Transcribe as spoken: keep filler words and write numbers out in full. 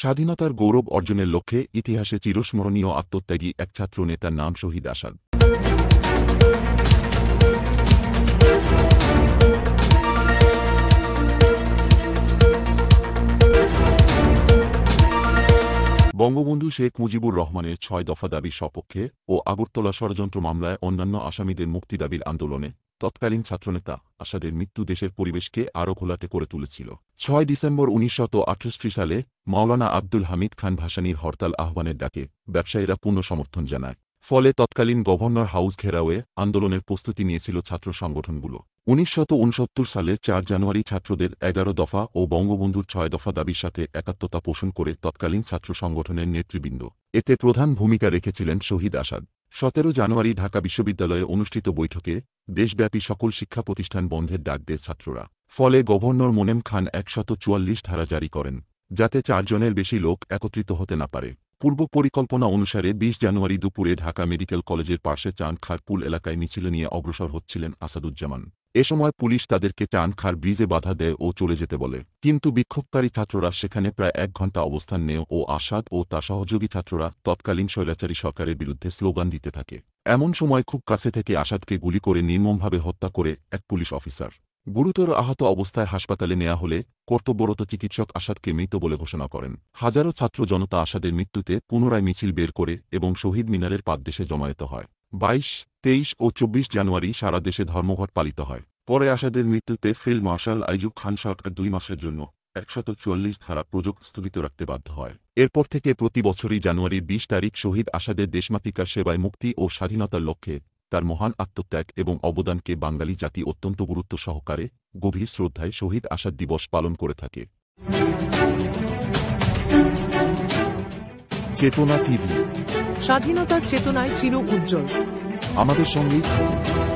স্বাধীনতার গৌরব অর্জনের লক্ষ্যে ইতিহাসে চিরস্মরণীয় আত্মত্যাগী এক ছাত্র নেতার নাম শহীদ আসাদ। বঙ্গবন্ধু শেখ মুজিবুর রহমানের ছয় দফা দাবির সপক্ষে ও আগরতলা ষড়যন্ত্র মামলায় অন্যান্য আসামিদের মুক্তি দাবির আন্দোলনে তৎকালীন ছাত্রনেতা আসাদের মৃত্যু দেশের পরিবেশকে আরও ঘোলাটে করে তুলেছিল। ছয় ডিসেম্বর উনিশশত আটষট্টি সালে মাওলানা আব্দুল হামিদ খান ভাসানীর হরতাল আহ্বানের ডাকে ব্যবসায়ীরা পূর্ণ সমর্থন জানায়। ফলে তৎকালীন গভর্নর হাউস ঘেরাওয়ে আন্দোলনের প্রস্তুতি নিয়েছিল ছাত্র সংগঠনগুলো। উনিশশত উনসত্তর সালে চার জানুয়ারি ছাত্রদের এগারো দফা ও বঙ্গবন্ধুর ছয় দফা দাবির সাথে একাত্মতা পোষণ করে তৎকালীন ছাত্র সংগঠনের নেতৃবৃন্দ। এতে প্রধান ভূমিকা রেখেছিলেন শহীদ আসাদ। সতেরো জানুয়ারি ঢাকা বিশ্ববিদ্যালয়ে অনুষ্ঠিত বৈঠকে দেশব্যাপী সকল শিক্ষা প্রতিষ্ঠান বন্ধের ডাক দেয় ছাত্ররা। ফলে গভর্নর মোনেম খান একশত চুয়াল্লিশ ধারা জারি করেন, যাতে চারজনের বেশি লোক একত্রিত হতে না পারে। পূর্ব পরিকল্পনা অনুসারে বিশ জানুয়ারি দুপুরে ঢাকা মেডিকেল কলেজের পাশে চাঁদখার পুল এলাকায় মিছিল নিয়ে অগ্রসর হচ্ছিলেন আসাদুজ্জামান। এ সময় পুলিশ তাদেরকে চাঁদখার ব্রিজে বাধা দেয় ও চলে যেতে বলে, কিন্তু বিক্ষোভকারী ছাত্ররা সেখানে প্রায় এক ঘণ্টা অবস্থান নেয় ও আসাদ ও তার সহযোগী ছাত্ররা তৎকালীন স্বৈরাচারী সরকারের বিরুদ্ধে স্লোগান দিতে থাকে। এমন সময় খুব কাছে থেকে আসাদকে গুলি করে নির্মমভাবে হত্যা করে এক পুলিশ অফিসার। গুরুতর আহত অবস্থায় হাসপাতালে নেওয়া হলে কর্তব্যরত চিকিৎসক আসাদকে মৃত বলে ঘোষণা করেন। হাজারো ছাত্র জনতা আসাদের মৃত্যুতে পুনরায় মিছিল বের করে এবং শহীদ মিনারের পাদদেশে জমায়েত হয়। বাইশ, তেইশ ও চব্বিশ জানুয়ারি সারা দেশে ধর্মঘট পালিত হয়। পরে আসাদের মৃত্যুতে ফিল্ড মার্শাল আইয়ুব খান সরকার দুই মাসের জন্য একশত চুয়াল্লিশ ধারা প্রযোগ স্থগিত রাখতে বাধ্য হয়। এরপর থেকে প্রতি বছরই জানুয়ারির বিশ তারিখ শহীদ আসাদের দেশমাতৃকার সেবায় মুক্তি ও স্বাধীনতার লক্ষ্যে তার মহান আত্মত্যাগ এবং অবদানকে বাঙালি জাতি অত্যন্ত গুরুত্ব সহকারে গভীর শ্রদ্ধায় শহীদ আসাদ দিবস পালন করে থাকে। চেতনা টিভি, স্বাধীনতার চেতনায় চির উজ্জ্বল। আমাদের সঙ্গেই থাকুন।